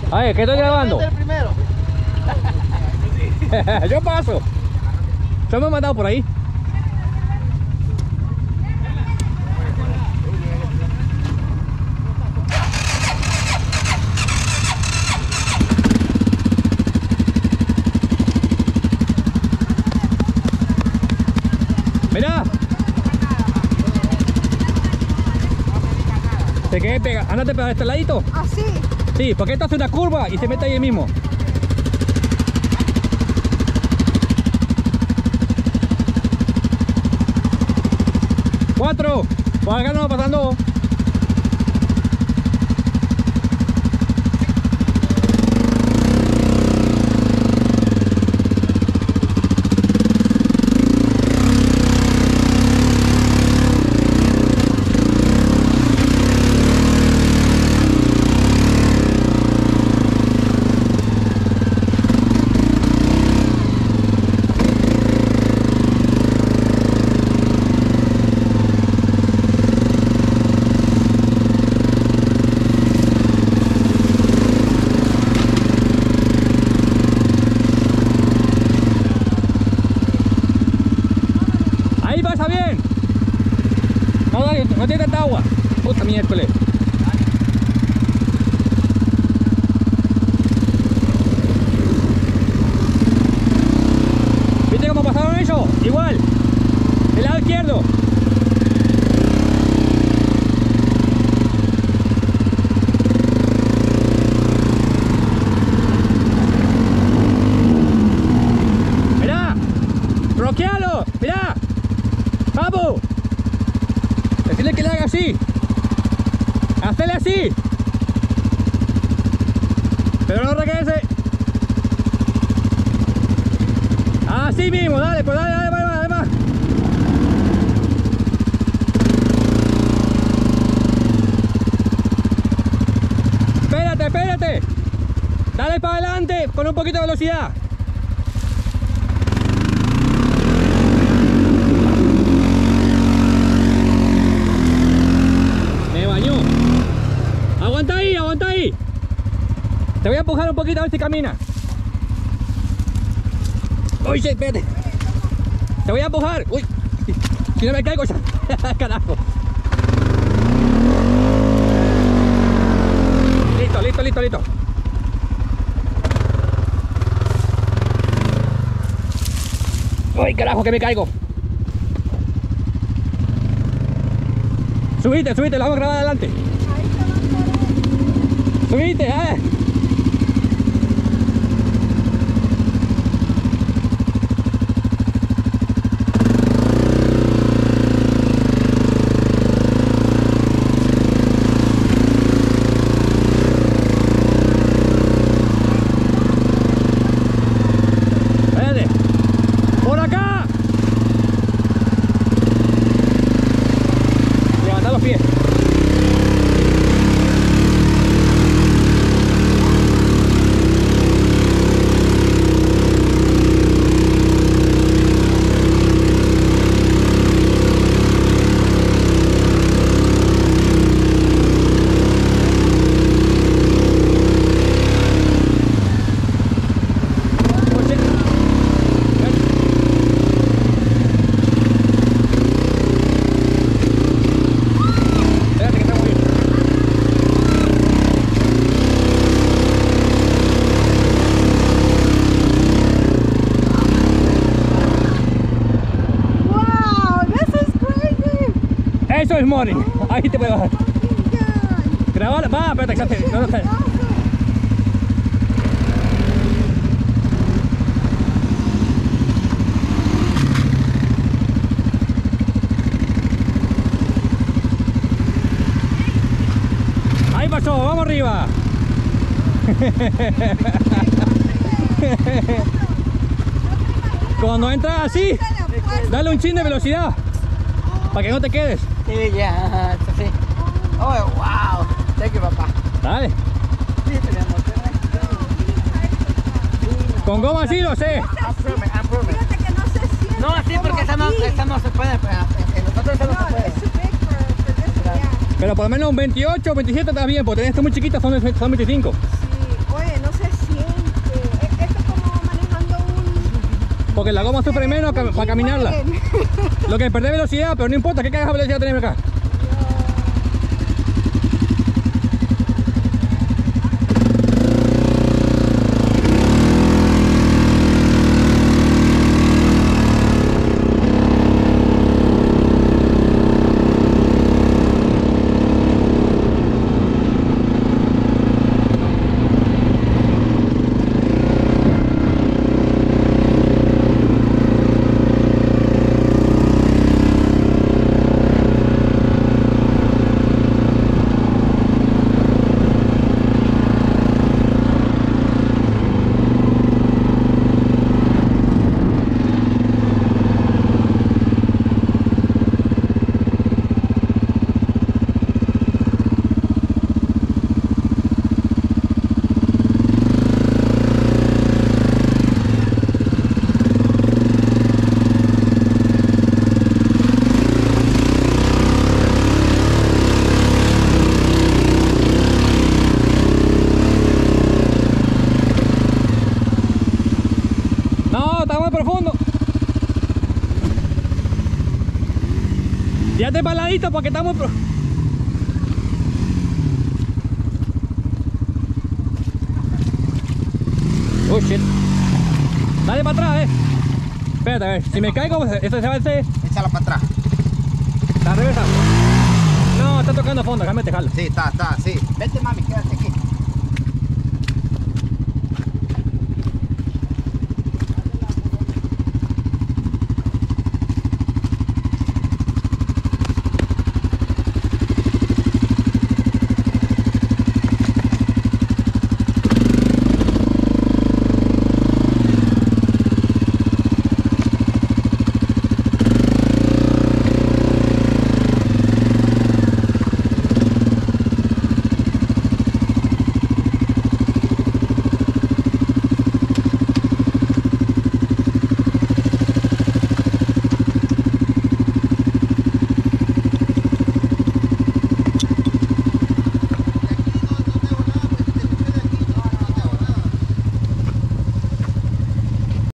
A ver, ¿qué estoy grabando? El primero. Yo paso. Yo me he mandado por ahí. Mirá. Te quedé pegado. Ándate para este ladito. ¿Ah, sí? Sí, porque esto hace una curva y se mete ahí mismo. Cuatro. Por acá no va pasando. Ahí pasa bien. No, dale, no tiene tanta agua. Puta miércoles. ¿Viste cómo pasaron ellos? Igual. El lado izquierdo. Mirá. Bloquealo. Mirá. ¡Vamos! Decirle que le haga así. Hacele así. Pero no regrese. Así mismo, dale, pues dale, dale, dale, dale más. Espérate, espérate. Dale para adelante con un poquito de velocidad. Aguanta ahí, aguanta ahí. Te voy a empujar un poquito a ver si camina. Uy, espérate. Te voy a empujar. Uy, si no me caigo ya. Carajo. Listo, listo, listo, listo. Uy, carajo, que me caigo. Subite, subite, la vamos a grabar adelante. Subite, Espérate. Por acá. Levanta los pies. Eso es morning. Ahí te puedes bajar. Grabar, va, espérate, ya te, no, no, ahí pasó, vamos arriba. Cuando entras así, dale un chin de velocidad para que no te quedes. Sí, ya, sí. Oh, wow. Thank you, papá. Dale. Sí, tenemos. Con goma así lo sé. Fíjate que no se siente. No, sí, porque esta no se puede. Nosotros esta no se puede. Pero por lo menos un 28, 27 está bien, porque tenés esto muy chiquita, son 25. Sí, oye, Porque la goma sufre menos para caminarla. Lo que es perder velocidad, pero no importa, ¿qué cagaja de velocidad tenemos acá? Tírate para el ladito porque estamos... Oh shit. Dale para atrás, Espérate, a ver. Si me caigo, esto se va a hacer... Échala para atrás. La reversa. No, está tocando fondo, déjame dejarlo. Sí, está, sí. Vete, mami, quédate aquí.